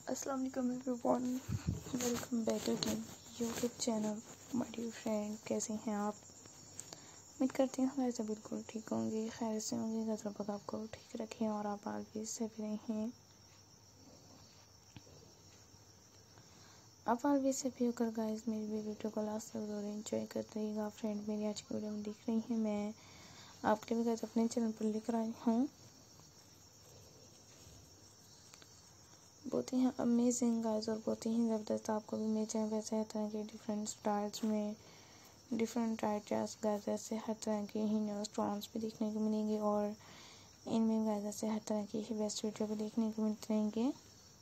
अस्सलाम वालेकुम everyone, welcome back to YouTube channel my dear friend. कैसे हैं आप? उम्मीद करती हूँ वैसे बिल्कुल ठीक होंगे, खैर से होंगे। अल्लाह पाक आपको ठीक रखें और आप आगे से भी रहें। आप आगे से भी होकर गाइस मेरी भी वीडियो को लास्ट तक जरूर एंजॉय करते रहिएगा। फ्रेंड मेरी आज की वीडियो में देख रही हैं, मैं आपके लिए गाइस अपने चैनल पर लेकर आई हूँ बहुत ही अमेजिंग गाइस और बहुत ही ज़बरदस्त। आपको भी मेरे चैनल पर हर तरह के डिफरेंट स्टाइल्स में डिफरेंट आइडियाज़ गाइस ऐसे हर तरह के ही न्यू स्टॉन्स भी देखने को मिलेंगे और इनमें गाइस ऐसे हर तरह की ही बेस्ट वीडियो भी देखने को मिलते रहेंगे।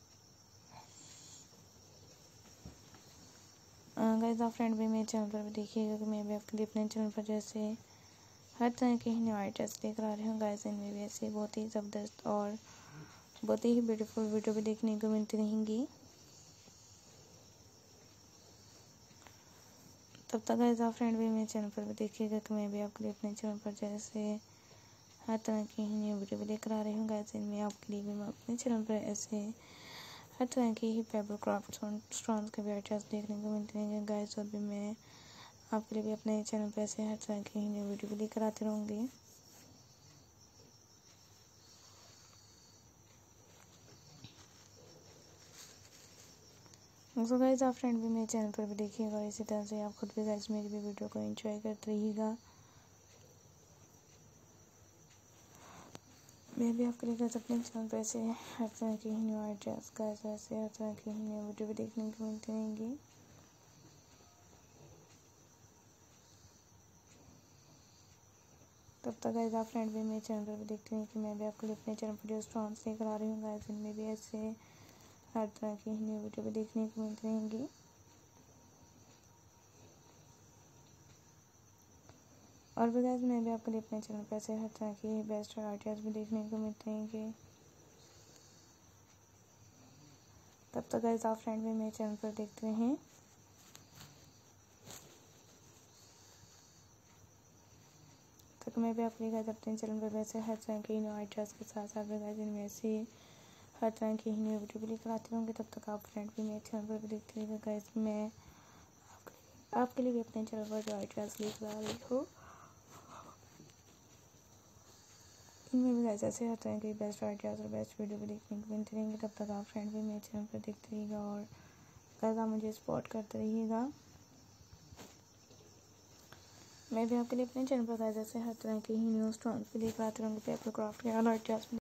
गाइस आप फ्रेंड भी मेरे चैनल पर भी देखिएगा कि मैं भी आपके लिए अपने चैनल पर जैसे हर तरह के ही न्यू आइडियाज़ लेकर आ रही हूँ गाइस। इनमें भी ऐसे बहुत ही ज़बरदस्त और बहुत ही ब्यूटीफुल वीडियो भी देखने को मिलती रहेंगी। तब तक गाइस आप फ्रेंड भी मेरे चैनल पर भी देखिएगा कि मैं भी आपके लिए अपने चैनल पर जैसे हर तरह की ही न्यू वीडियो भी लेकर आ रही हूँ गाइस। इनमें आपके लिए भी मैं अपने चैनल पर ऐसे हर तरह की ही पेपर क्राफ्ट स्टोन्स के भी आइडियाज़ देखने को मिलते रहेंगे गाइस। और भी मैं आपके लिए भी अपने चैनल पर ऐसे हर तरह की ही न्यू वीडियो भी लेकर आती रहूँगी। सो गाइस आप फ्रेंड भी मेरे चैनल पर भी देखिएगा और इसी तरह से आप खुद भी गाइस मेरी भी वीडियो को एंजॉय करते रहिएगा। मैं भी आपके लिए गाइस अपने चैनल पर ऐसे हर तरह की ही न्यू आइडियाज़ गाइस ऐसे हर तरह की ही न्यू वीडियो भी देखने को मिलती रहेंगी। तब तक गाइस आप फ्रेंड भी मेरे चैनल पर भी देखते हैं कि मैं भी आपके लिए अपने चैनल पर जो स्टॉन्स लेकर आ रही हूँ गाइस। इनमें भी ऐसे हर तरह की ही न्यू वीडियो भी देखने को मिलती रहेंगी। और भी गाइस मैं भी आपके लिए अपने चैनल पर ऐसे हर तरह की बेस्ट आइडियाज़ भी देखने को मिलते रहेंगे। तब तक गाइस आप फ्रेंड भी मेरे चैनल पर देखते रहें। तक मैं भी आपके लिए गाइस अपने चैनल पर वैसे हर तरह के न्यू आइडियाज़ के साथ साथ भी गाइस इनमें से हर तरह की ही न्यू वीडियो भी लेकर आती रहूँगी। तब तक आप फ्रेंड भी मेरे चैनल पर भी देखते रहिएगा गाइस। मैं आपके लिए भी अपने चैनल पर जो आइडियाज़ लेकर आ रही हूँ इनमें भी गाइस ऐसे हर तरह के बेस्ट आइडियाज़ और बेस्ट वीडियो भी देखने को मिलते रहेंगे। तब तक आप फ्रेंड भी मेरे चैनल पर देखते रहिएगा और गाइस आप मुझे सपोर्ट करते रहिएगा। मैं भी आपके लिए अपने चैनल पर गाइस ऐसे हर तरह के ही न्यू स्टॉन्स भी लेकर आती रहूँगी, पेपर क्राफ्ट के आइडियाज़